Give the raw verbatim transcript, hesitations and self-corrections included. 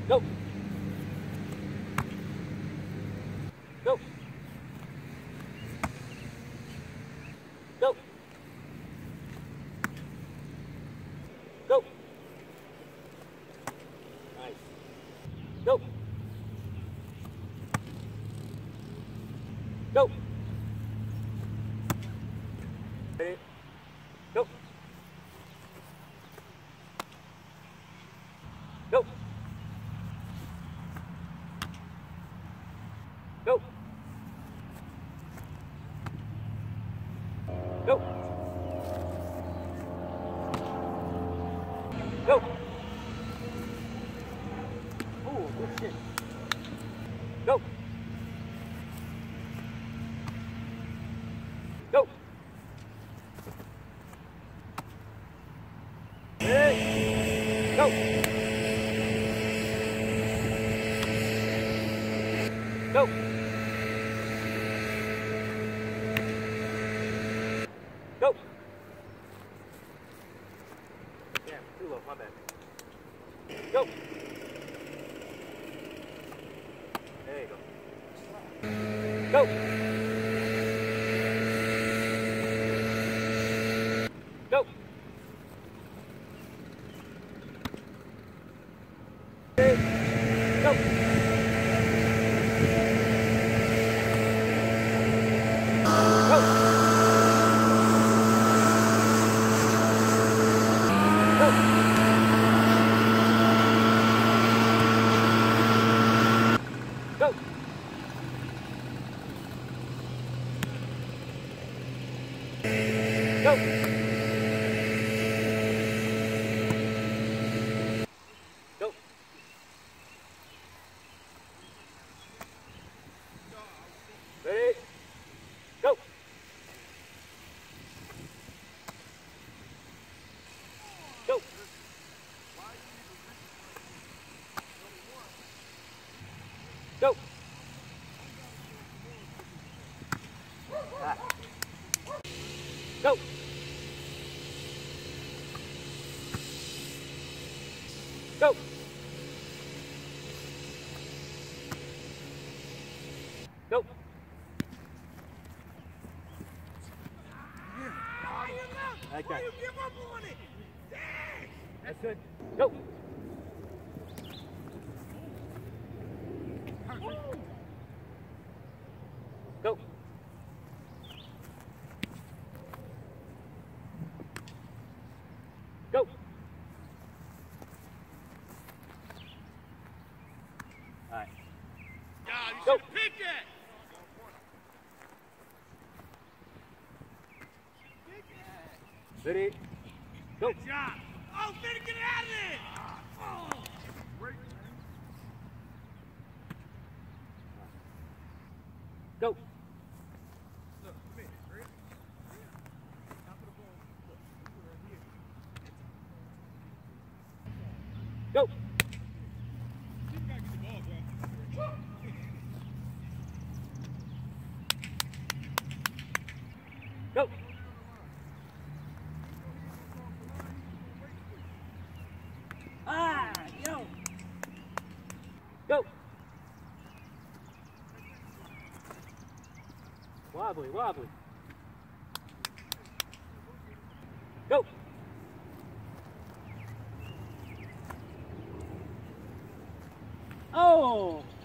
Go. Go. Go. Go. Nice. Go. Go. Ready? Go. Go. Go. Go. Go. Oh, good shit. Go. Go. Ready? Go. Go. Go. Yeah, too low, my bad. Go. There you go. Go. Go. Ready? Go. Go. Go. Go. Go. Go. Ready? Go. Go. Go. Ah. Go. Go. Go. Okay. Why you give up on it? Dang! That's good. Go. Go. Go. All right. Yeah, you Go. should pick that. Ready? Go. Good job. Oh, better get out of there. Oh. Great. Go. Look, come here. Ready? Top of the ball. Look, right here. Go. You gotta get the ball, bro. Go. Ah, yo. Go. Wobbly, wobbly. Go. Oh.